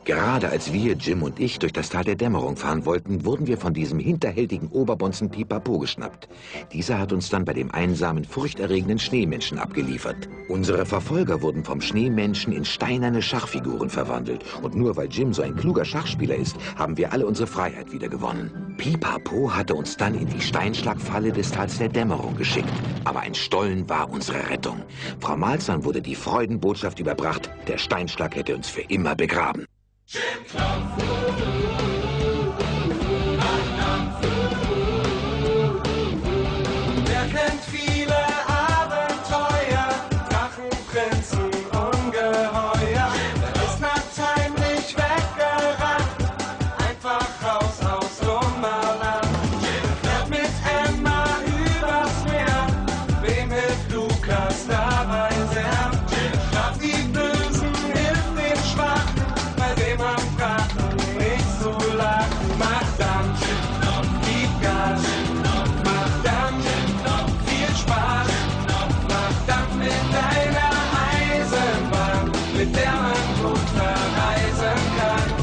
Gerade als wir, Jim und ich, durch das Tal der Dämmerung fahren wollten, wurden wir von diesem hinterhältigen Oberbonzen Pipapo geschnappt. Dieser hat uns dann bei dem einsamen, furchterregenden Schneemenschen abgeliefert. Unsere Verfolger wurden vom Schneemenschen in steinerne Schachfiguren verwandelt. Und nur weil Jim so ein kluger Schachspieler ist, haben wir alle unsere Freiheit wieder gewonnen. Pipapo hatte uns dann in die Steinschlagfalle des Tals der Dämmerung geschickt. Aber ein Stollen war unsere Rettung. Frau Malzahn wurde die Freudenbotschaft überbracht, der Steinschlag hätte uns für immer begraben. Jim Knopf, wer kennt viele Abenteuer, Drachenprinzen, Ungeheuer, wer ist nachts heimlich weggerannt, einfach raus aus Lummerland. Jim fährt mit Emma übers Meer, wem hilft Lukas dabei sehr? Jim Knopf, die Bösen hilft den Schwachen, bei dem am Braten nicht so lachen. Mach dann, gib Gas, mach dann viel Spaß, mach dann mit deiner Eisenbahn, mit der man gut verreisen kann.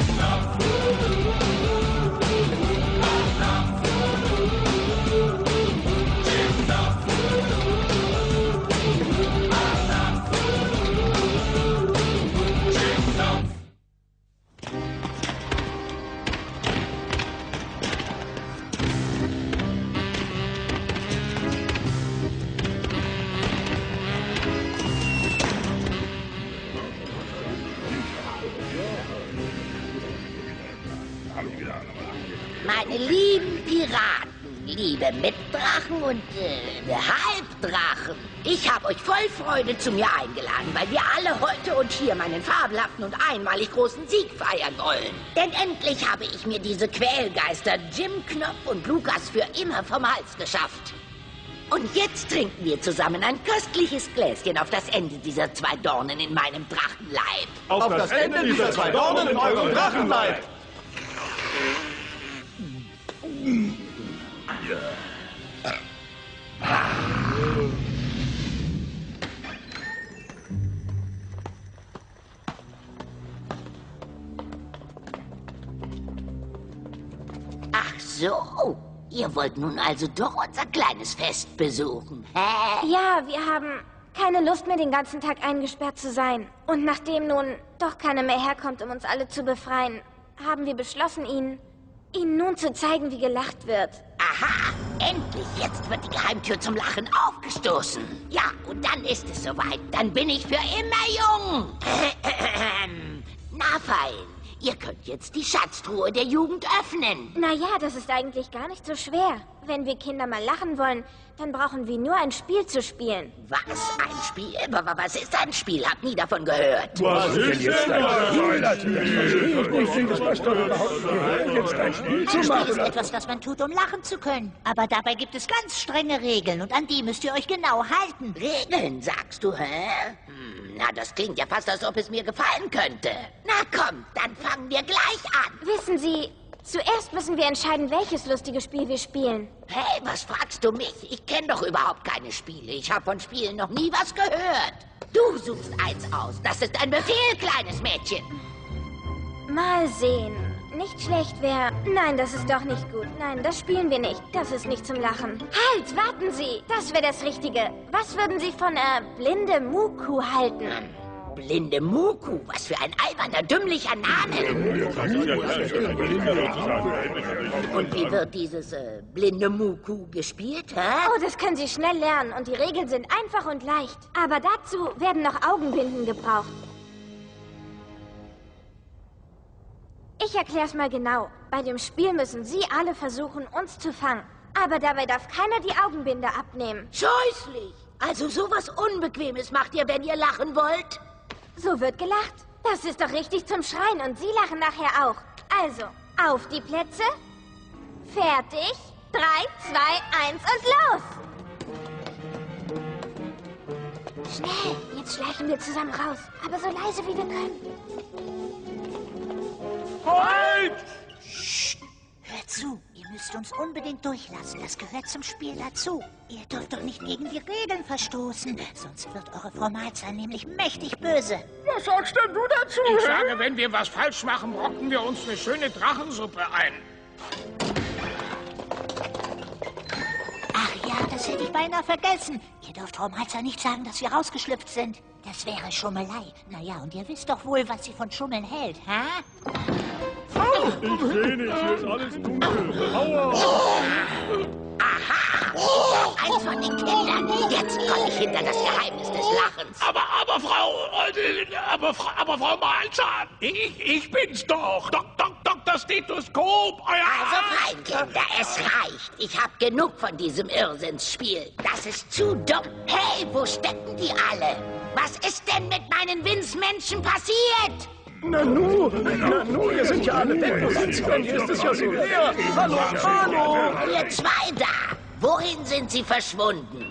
Meine lieben Piraten, liebe Mitdrachen und Halbdrachen, ich habe euch voll Freude zu mir eingeladen, weil wir alle heute und hier meinen fabelhaften und einmalig großen Sieg feiern wollen. Denn endlich habe ich mir diese Quälgeister Jim Knopf und Lukas für immer vom Hals geschafft. Und jetzt trinken wir zusammen ein köstliches Gläschen auf das Ende dieser 2 Dornen in meinem Drachenleib. Auf das Ende dieser 2 Dornen in eurem Drachenleib! Ach so, ihr wollt nun also doch unser kleines Fest besuchen, hä? Ja, wir haben keine Lust mehr, den ganzen Tag eingesperrt zu sein. Und nachdem nun doch keiner mehr herkommt, um uns alle zu befreien, haben wir beschlossen, Ihnen nun zu zeigen, wie gelacht wird. Aha, endlich, jetzt wird die Geheimtür zum Lachen aufgestoßen. Ja, und dann ist es soweit. Dann bin ich für immer jung. Na fein, ihr könnt jetzt die Schatztruhe der Jugend öffnen. Naja, das ist eigentlich gar nicht so schwer. Wenn wir Kinder mal lachen wollen, dann brauchen wir nur ein Spiel zu spielen. Was? Ein Spiel? Aber was ist ein Spiel? Hab nie davon gehört. Was ist denn ein Spiel? Ich sehe das, was doch überhaupt gehört, jetzt ein Spiel zu Ein Spiel ist machen. etwas, das man tut, um lachen zu können. Aber dabei gibt es ganz strenge Regeln und an die müsst ihr euch genau halten. Regeln, sagst du, hä? Na, das klingt ja fast, als ob es mir gefallen könnte. Na komm, dann fangen wir gleich an. Wissen Sie, zuerst müssen wir entscheiden, welches lustige Spiel wir spielen. Hey, was fragst du mich? Ich kenne doch überhaupt keine Spiele. Ich habe von Spielen noch nie was gehört. Du suchst eins aus. Das ist ein Befehl, kleines Mädchen. Mal sehen. Nicht schlecht wäre... Nein, das ist doch nicht gut. Nein, das spielen wir nicht. Das ist nicht zum Lachen. Halt, warten Sie. Das wäre das Richtige. Was würden Sie von, Blinde Muku halten? Blinde Muku, was für ein alberner, dümmlicher Name. Und wie wird dieses Blinde Muku gespielt, hä? Oh, das können Sie schnell lernen und die Regeln sind einfach und leicht. Aber dazu werden noch Augenbinden gebraucht. Ich erkläre es mal genau. Bei dem Spiel müssen Sie alle versuchen, uns zu fangen. Aber dabei darf keiner die Augenbinde abnehmen. Scheußlich. Also sowas Unbequemes macht ihr, wenn ihr lachen wollt? So wird gelacht. Das ist doch richtig zum Schreien und Sie lachen nachher auch. Also, auf die Plätze. Fertig. 3, 2, 1 und los. Schnell, jetzt schleichen wir zusammen raus. Aber so leise wie wir können. Halt! Hört zu, ihr müsst uns uns unbedingt durchlassen. Das gehört zum Spiel dazu. Ihr dürft doch nicht gegen die Regeln verstoßen, sonst wird eure Frau Malzahn nämlich mächtig böse. Was sagst denn du dazu? Ich sage, wenn wir was falsch machen, brocken wir uns eine schöne Drachensuppe ein. Ach ja, das hätte ich beinahe vergessen. Ihr dürft Frau Malzahn nicht sagen, dass wir rausgeschlüpft sind. Das wäre Schummelei. Naja, und ihr wisst doch wohl, was sie von Schummeln hält, hä? Ich sehe nicht, hier ist alles dunkel. Aua! Aha! Eins von den Kindern. Jetzt komme ich hinter das Geheimnis des Lachens. Aber Frau Malzahn, ich bin's doch. Dr. Stethoskop, Also fein, Kinder, es reicht. Ich habe genug von diesem Irrsinnsspiel. Das ist zu dumm. Hey, wo stecken die alle? Was ist denn mit meinen Winzmenschen passiert? Nanu, wir sind ja alle weg. Wo sind sie denn? Hier ist es ja so leer. Hallo, hallo. Ihr zwei da. Wohin sind sie verschwunden?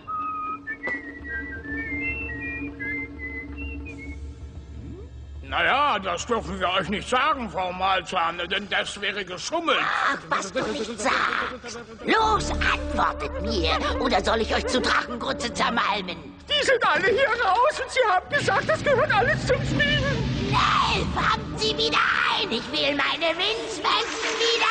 Naja, das dürfen wir euch nicht sagen, Frau Malzahn, denn das wäre geschummelt. Ach, was du nicht sagst. Los, antwortet mir. Oder soll ich euch zu Drachengrütze zermalmen? Die sind alle hier raus und sie haben gesagt, das gehört alles zum Spiel. Schnell, fangt sie wieder ein. Ich will meine Winzmenschen wieder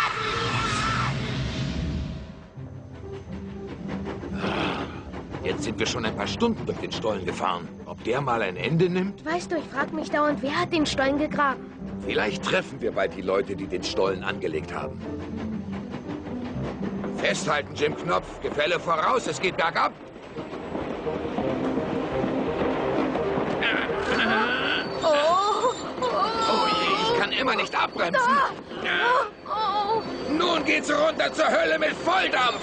haben. Jetzt sind wir schon ein paar Stunden durch den Stollen gefahren. Ob der mal ein Ende nimmt? Weißt du, ich frage mich dauernd, wer hat den Stollen gegraben? Vielleicht treffen wir bald die Leute, die den Stollen angelegt haben. Festhalten, Jim Knopf. Gefälle voraus, es geht bergab. Oh je, ich kann immer nicht abbremsen. Nun geht's runter zur Hölle mit Volldampf.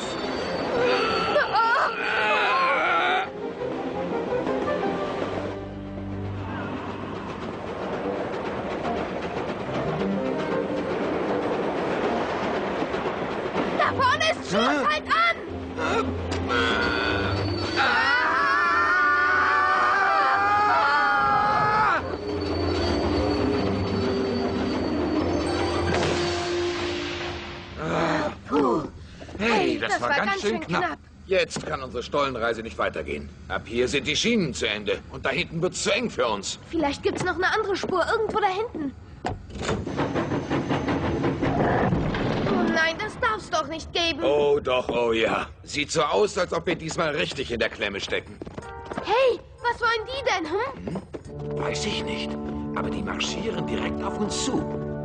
Da vorne ist Schuss, halt an! Hey, das das war war ganz schön knapp. Jetzt kann unsere Stollenreise nicht weitergehen. Ab hier sind die Schienen zu Ende. Und da hinten wird's zu eng für uns. Vielleicht gibt's noch eine andere Spur irgendwo da hinten. Oh nein, das darf's doch nicht geben. Oh doch, oh ja. Sieht so aus, als ob wir diesmal richtig in der Klemme stecken. Hey, was wollen die denn, hm? Weiß ich nicht. Aber die marschieren direkt auf uns zu.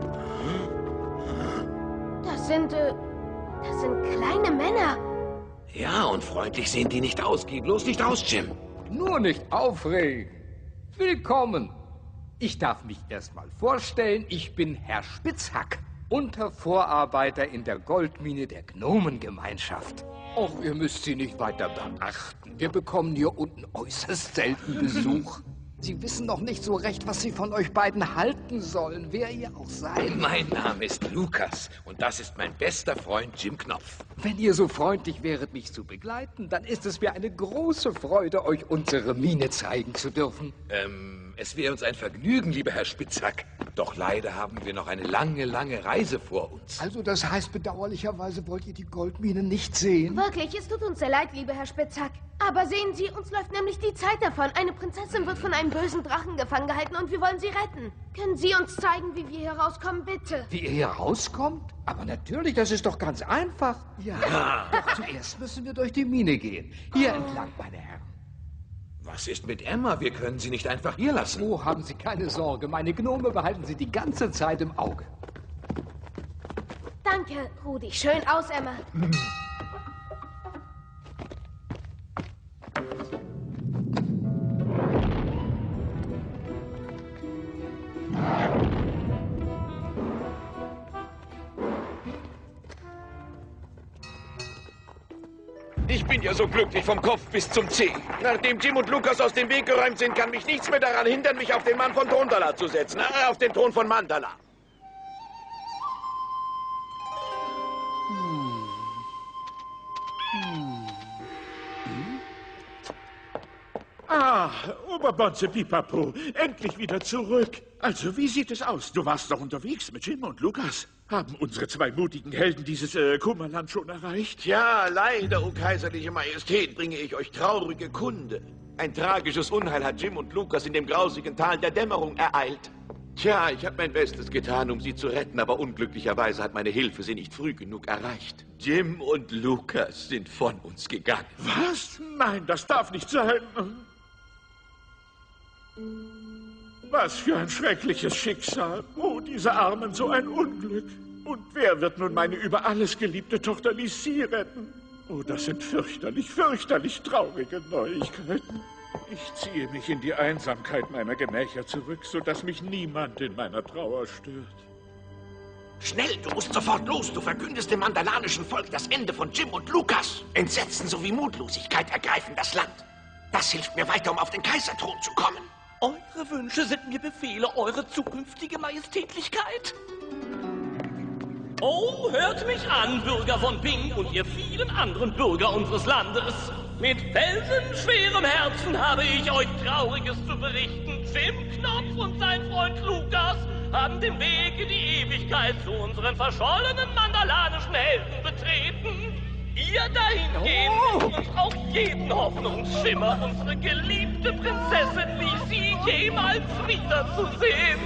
Das sind kleine Männer. Ja, und freundlich sehen die nicht aus. Geh bloß nicht raus, Jim. Nur nicht aufregen. Willkommen. Ich darf mich erst mal vorstellen. Ich bin Herr Spitzhack, Untervorarbeiter in der Goldmine der Gnomengemeinschaft. Och, ihr müsst sie nicht weiter beachten. Wir bekommen hier unten äußerst selten Besuch. Sie wissen noch nicht so recht, was Sie von euch beiden halten sollen, wer ihr auch seid. Mein Name ist Lukas und das ist mein bester Freund Jim Knopf. Wenn ihr so freundlich wäret, mich zu begleiten, dann ist es mir eine große Freude, euch unsere Mine zeigen zu dürfen. Es wäre uns ein Vergnügen, lieber Herr Spitzhack. Doch leider haben wir noch eine lange, lange Reise vor uns. Also das heißt, bedauerlicherweise wollt ihr die Goldmine nicht sehen? Wirklich, es tut uns sehr leid, lieber Herr Spitzhack. Aber sehen Sie, uns läuft nämlich die Zeit davon. Eine Prinzessin wird von einem bösen Drachen gefangen gehalten und wir wollen sie retten. Können Sie uns zeigen, wie wir hier rauskommen, bitte? Wie ihr hier rauskommt? Aber natürlich, das ist doch ganz einfach. Ja, doch zuerst müssen wir durch die Mine gehen. Hier entlang, meine Herren. Was ist mit Emma? Wir können sie nicht einfach hier lassen. Oh, haben Sie keine Sorge. Meine Gnome behalten Sie die ganze Zeit im Auge. Danke, Rudi. Schön aus, Emma. Ich bin ja so glücklich vom Kopf bis zum Zeh. Nachdem Jim und Lukas aus dem Weg geräumt sind, kann mich nichts mehr daran hindern, mich auf den Mann von Tondala zu setzen. Auf den Thron von Mandala. Ah, Oberbonze Pipapo, endlich wieder zurück. Also, wie sieht es aus? Du warst doch unterwegs mit Jim und Lukas. Haben unsere zwei mutigen Helden dieses Kummerland schon erreicht? Ja, leider, o kaiserliche Majestät, bringe ich euch traurige Kunde. Ein tragisches Unheil hat Jim und Lukas in dem grausigen Tal der Dämmerung ereilt. Tja, ich habe mein Bestes getan, um sie zu retten, aber unglücklicherweise hat meine Hilfe sie nicht früh genug erreicht. Jim und Lukas sind von uns gegangen. Was? Nein, das darf nicht sein. Was für ein schreckliches Schicksal. Oh, diese Armen, so ein Unglück. Und wer wird nun meine über alles geliebte Tochter Lissie retten? Oh, das sind fürchterlich, fürchterlich traurige Neuigkeiten. Ich ziehe mich in die Einsamkeit meiner Gemächer zurück, sodass mich niemand in meiner Trauer stört. Schnell, du musst sofort los. Du verkündest dem mandalanischen Volk das Ende von Jim und Lukas. Entsetzen sowie Mutlosigkeit ergreifen das Land. Das hilft mir weiter, um auf den Kaiserthron zu kommen. Eure Wünsche sind mir Befehle, eure zukünftige Majestätlichkeit. Oh, hört mich an, Bürger von Ping und ihr vielen anderen Bürger unseres Landes. Mit felsenschwerem Herzen habe ich euch Trauriges zu berichten. Jim Knopf und sein Freund Lukas haben den Weg in die Ewigkeit zu unseren verschollenen mandalanischen Helden betreten. Ihr dahingehend uns auch jeden Hoffnungsschimmer, unsere geliebte Prinzessin Lissie jemals wiederzusehen.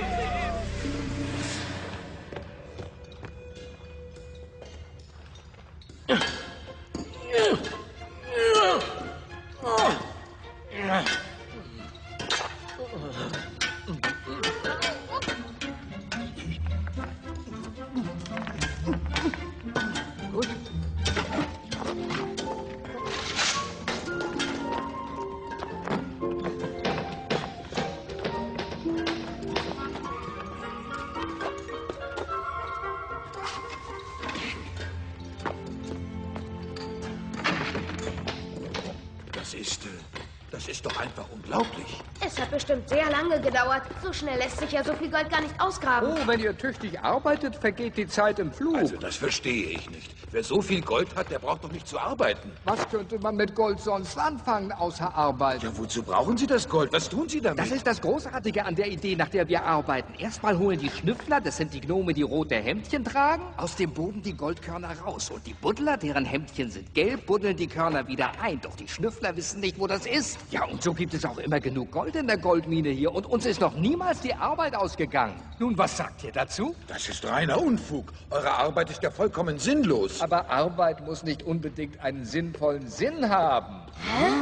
Das ist doch einfach unglaublich. Es hat bestimmt sehr lange gedauert. So schnell lässt sich ja so viel Gold gar nicht ausgraben. Oh, wenn ihr tüchtig arbeitet, vergeht die Zeit im Flug. Also, das verstehe ich nicht. Wer so viel Gold hat, der braucht doch nicht zu arbeiten. Was könnte man mit Gold sonst anfangen, außer Arbeit? Ja, wozu brauchen Sie das Gold? Was tun Sie damit? Das ist das Großartige an der Idee, nach der wir arbeiten. Erstmal holen die Schnüffler, das sind die Gnome, die rote Hemdchen tragen, aus dem Boden die Goldkörner raus. Und die Buddler, deren Hemdchen sind gelb, buddeln die Körner wieder ein. Doch die Schnüffler wissen nicht, wo das ist. Ja, und so gibt es auch immer genug Gold in der Goldmine hier. Und uns ist noch niemals die Arbeit ausgegangen. Nun, was sagt ihr dazu? Das ist reiner Unfug. Eure Arbeit ist ja vollkommen sinnlos. Aber Arbeit muss nicht unbedingt einen sinnvollen Sinn haben. Hä?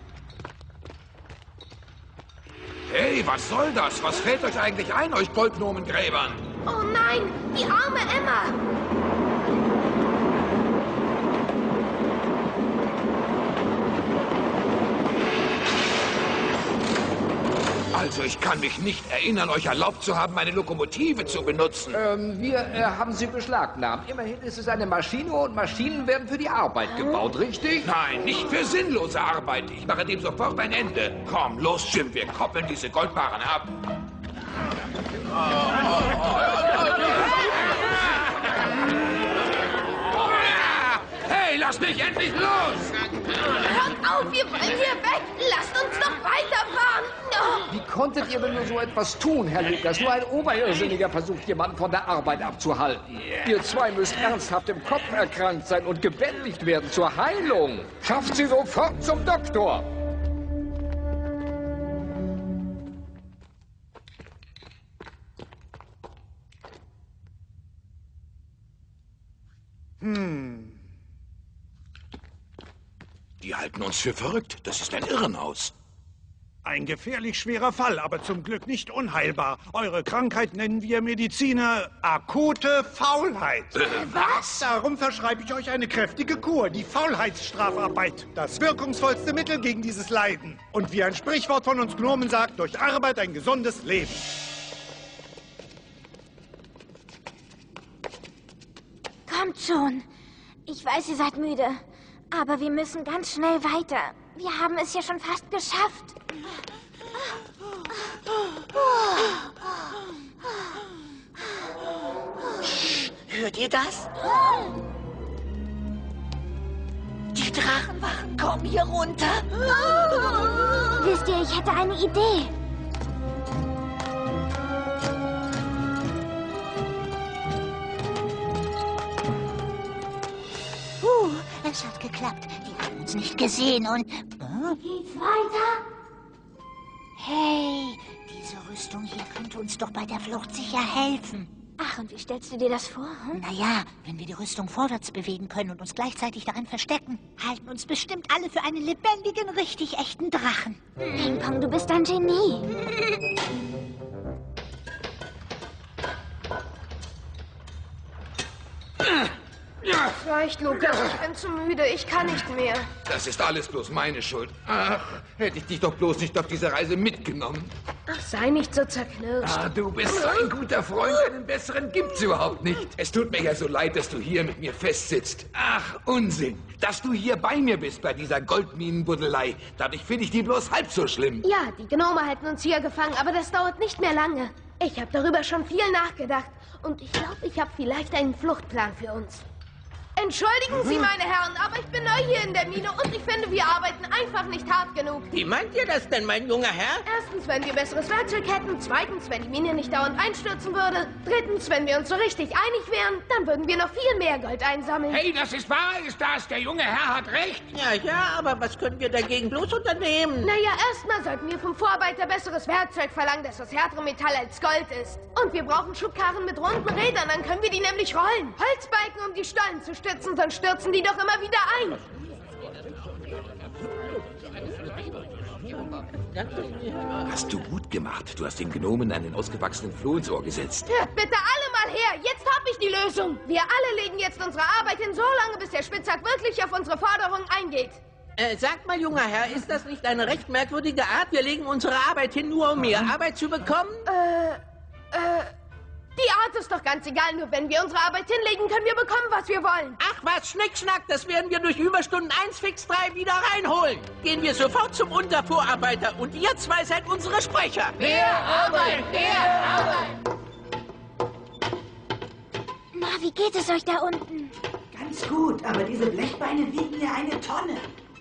Hey, was soll das? Was fällt euch eigentlich ein, euch Goldgnomengräbern? Oh nein, die arme Emma! Also, ich kann mich nicht erinnern, euch erlaubt zu haben, eine Lokomotive zu benutzen. Wir haben sie beschlagnahmt. Immerhin ist es eine Maschine und Maschinen werden für die Arbeit gebaut, richtig? Nein, nicht für sinnlose Arbeit. Ich mache dem sofort ein Ende. Komm, los, Jim, wir koppeln diese Goldbarren ab. Hey, lass mich endlich los! Hört auf, wir wollen hier weg! Lasst uns doch weiterfahren! Oh. Wie konntet ihr denn nur so etwas tun, Herr Lukas? Nur ein Oberirrsinniger versucht, jemanden von der Arbeit abzuhalten. Ihr zwei müsst ernsthaft im Kopf erkrankt sein und gebändigt werden zur Heilung. Schafft sie sofort zum Doktor! Die halten uns für verrückt. Das ist ein Irrenhaus. Ein gefährlich schwerer Fall, aber zum Glück nicht unheilbar. Eure Krankheit nennen wir Mediziner akute Faulheit. Was? Darum verschreibe ich euch eine kräftige Kur, die Faulheitsstrafarbeit. Das wirkungsvollste Mittel gegen dieses Leiden. Und wie ein Sprichwort von uns Gnomen sagt, durch Arbeit ein gesundes Leben. Kommt schon. Ich weiß, ihr seid müde. Aber wir müssen ganz schnell weiter. Wir haben es ja schon fast geschafft. Hört ihr das? Die Drachenwachen kommen hier runter. Wisst ihr, ich hätte eine Idee. Es hat geklappt. Die haben uns nicht gesehen und... Geht's weiter? Hey, diese Rüstung hier könnte uns doch bei der Flucht sicher helfen. Ach, und wie stellst du dir das vor? Naja, wenn wir die Rüstung vorwärts bewegen können und uns gleichzeitig darin verstecken, halten uns bestimmt alle für einen lebendigen, richtig echten Drachen. Ping-Pong, du bist ein Genie. Es reicht, Lukas. Ich bin zu müde. Ich kann nicht mehr. Das ist alles bloß meine Schuld. Ach, hätte ich dich doch bloß nicht auf diese Reise mitgenommen. Ach, sei nicht so zerknirscht. Ah, du bist so ein guter Freund. Einen besseren gibt's überhaupt nicht. Es tut mir ja so leid, dass du hier mit mir festsitzt. Ach, Unsinn. Dass du hier bei mir bist, bei dieser Goldminenbuddelei. Dadurch finde ich die bloß halb so schlimm. Ja, die Gnome hätten uns hier gefangen, aber das dauert nicht mehr lange. Ich habe darüber schon viel nachgedacht. Und ich glaube, ich habe vielleicht einen Fluchtplan für uns. Entschuldigen Sie, meine Herren, aber ich bin neu hier in der Mine und ich finde, wir arbeiten einfach nicht hart genug. Wie meint ihr das denn, mein junger Herr? Erstens, wenn wir besseres Werkzeug hätten. Zweitens, wenn die Mine nicht dauernd einstürzen würde. Drittens, wenn wir uns so richtig einig wären, dann würden wir noch viel mehr Gold einsammeln. Hey, das ist wahr, ist das? Der junge Herr hat recht. Ja, aber was können wir dagegen bloß unternehmen? Naja, erstmal sollten wir vom Vorarbeiter besseres Werkzeug verlangen, das aus härterem Metall als Gold ist. Und wir brauchen Schubkarren mit runden Rädern, dann können wir die nämlich rollen. Holzbalken, um die Stollen zu stützen, sonst stürzen die doch immer wieder ein. Hast du gut gemacht. Du hast den Gnomen einen ausgewachsenen Floh ins Ohr gesetzt. Hört bitte alle mal her. Jetzt hab ich die Lösung. Wir alle legen jetzt unsere Arbeit hin, so lange, bis der Spitzhack wirklich auf unsere Forderungen eingeht. Sag mal, junger Herr, ist das nicht eine recht merkwürdige Art? Wir legen unsere Arbeit hin, nur um mehr Arbeit zu bekommen? Die Art ist doch ganz egal. Nur wenn wir unsere Arbeit hinlegen, können wir bekommen, was wir wollen. Ach was, Schnickschnack, das werden wir durch Überstunden 1 fix 3 wieder reinholen. Gehen wir sofort zum Untervorarbeiter und ihr zwei seid unsere Sprecher. Mehr Arbeit, mehr Arbeit. Na, wie geht es euch da unten? Ganz gut, aber diese Blechbeine wiegen ja eine Tonne.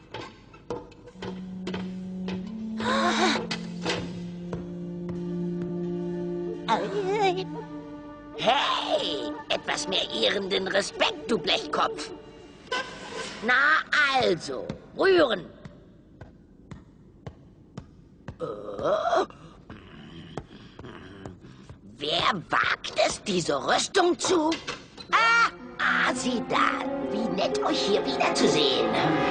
Hey, etwas mehr ehrenden Respekt, du Blechkopf. Na also, rühren. Wer wagt es, diese Rüstung zu... sieh da, wie nett euch hier wiederzusehen.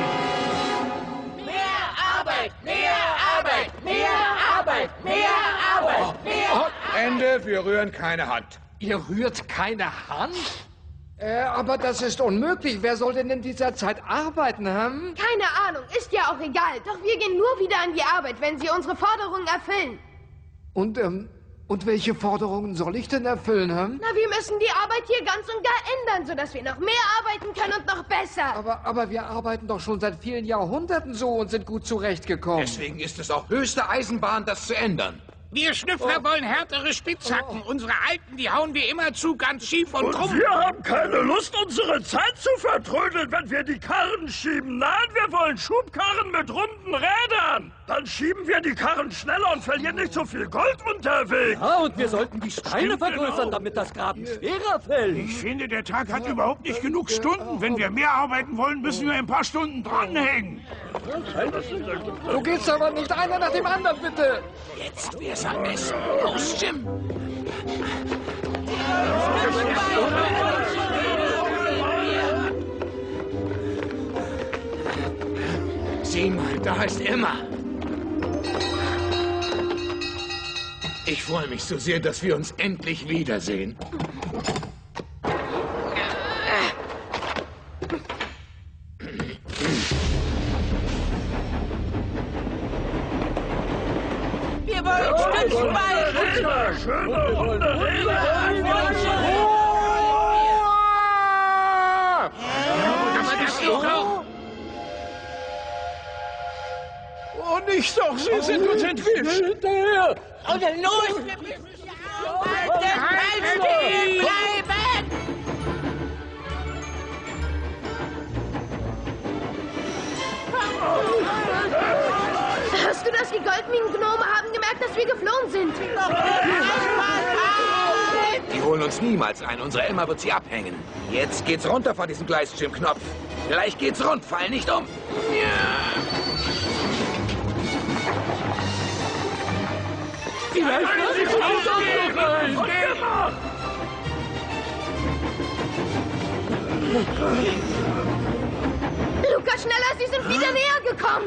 Mehr Arbeit, mehr Arbeit, mehr Arbeit, mehr Arbeit, mehr Arbeit. Ende, wir rühren keine Hand. Ihr rührt keine Hand? Aber das ist unmöglich. Wer soll denn in dieser Zeit arbeiten, hm? Keine Ahnung, ist ja auch egal. Doch wir gehen nur wieder an die Arbeit, wenn Sie unsere Forderungen erfüllen. Und welche Forderungen soll ich denn erfüllen, hm? Na, wir müssen die Arbeit hier ganz und gar ändern, sodass wir noch mehr arbeiten können und noch besser. Aber wir arbeiten doch schon seit vielen Jahrhunderten so und sind gut zurechtgekommen. Deswegen ist es auch höchste Eisenbahn, das zu ändern. Wir Schnüffler wollen härtere Spitzhacken. Unsere Alten, die hauen wir immer zu, ganz schief und krumm. Wir haben keine Lust, unsere Zeit zu vertrödeln, wenn wir die Karren schieben. Nein, wir wollen Schubkarren mit runden Rädern. Dann schieben wir die Karren schneller und verlieren nicht so viel Gold unterwegs. Ja, und wir sollten die Steine vergrößern, genau. damit das Graben schwerer fällt. Ich finde, der Tag hat überhaupt nicht genug Stunden. Wenn wir mehr arbeiten wollen, müssen wir ein paar Stunden dranhängen. Du gehst aber nicht einer nach dem anderen, bitte. Jetzt wär's am besten. Los, Jim. Sieh mal, da ist Emma. Ich freue mich so sehr, dass wir uns endlich wiedersehen. Wir wollen Stützbein! Schöne runde Oh, nicht doch, Sie sind uns entwischt. Hinterher! Und dann los! Wir müssen hier arbeiten! Stehen bleiben! Goldminengnome haben gemerkt, dass wir geflohen sind. Die holen uns niemals ein. Unsere Emma wird sie abhängen. Jetzt geht's runter von diesem Gleis, Jim Knopf. Gleich geht's rund. Fall nicht um. Ja. Vielleicht wird sie rausgehen. Lukas, schneller, sie sind wieder näher gekommen.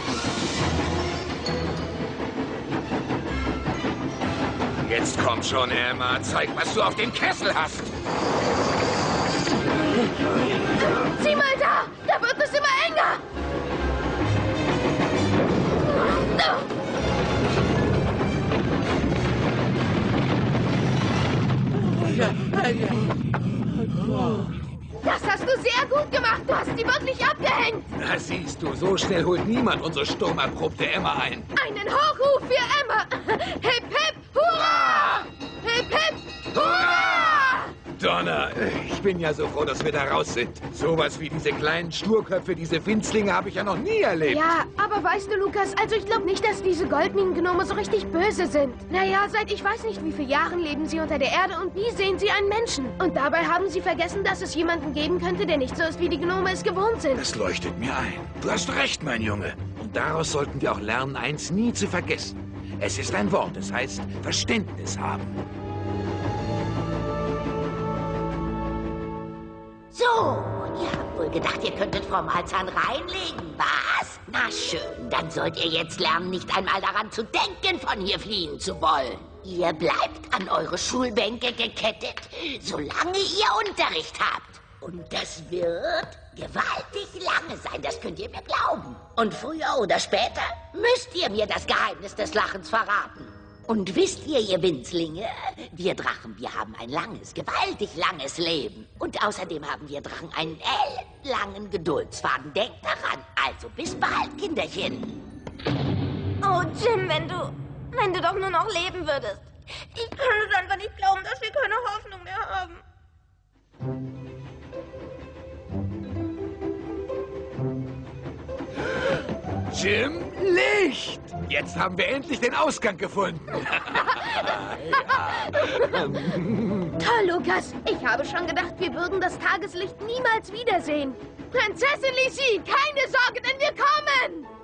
Jetzt komm schon, Emma. Zeig, was du auf dem Kessel hast. Sieh mal da! Da wird es immer enger! Das hast du sehr gut gemacht. Du hast sie wirklich abgehängt. Na, siehst du, so schnell holt niemand unsere sturmerprobte Emma ein. Einen Hochruf für Emma. Hip, hip, hurra! Hip, hip, hurra! Donner, ich bin ja so froh, dass wir da raus sind. Sowas wie diese kleinen Sturköpfe, diese Winzlinge habe ich ja noch nie erlebt. Ja, aber weißt du, Lukas, also ich glaube nicht, dass diese Goldminengnome so richtig böse sind. Naja, seit ich weiß nicht wie viele Jahren leben sie unter der Erde und nie sehen sie einen Menschen. Und dabei haben sie vergessen, dass es jemanden geben könnte, der nicht so ist, wie die Gnome es gewohnt sind. Das leuchtet mir ein. Du hast recht, mein Junge. Und daraus sollten wir auch lernen, eins nie zu vergessen. Es ist ein Wort, es heißt Verständnis haben. So, ihr habt wohl gedacht, ihr könntet Frau Malzahn reinlegen, was? Na schön, dann sollt ihr jetzt lernen, nicht einmal daran zu denken, von hier fliehen zu wollen. Ihr bleibt an eure Schulbänke gekettet, solange ihr Unterricht habt. Und das wird gewaltig lange sein, das könnt ihr mir glauben. Und früher oder später müsst ihr mir das Geheimnis des Lachens verraten. Und wisst ihr Winzlinge, wir Drachen, wir haben ein langes, gewaltig langes Leben. Und außerdem haben wir Drachen einen ellenlangen Geduldsfaden. Denkt daran. Also bis bald, Kinderchen. Oh, Jim, wenn du doch nur noch leben würdest. Ich kann es einfach nicht glauben, dass wir keine Hoffnung mehr haben. Jim, Licht! Jetzt haben wir endlich den Ausgang gefunden. Toll, Lukas. Ich habe schon gedacht, wir würden das Tageslicht niemals wiedersehen. Prinzessin Lissi, keine Sorge, denn wir kommen!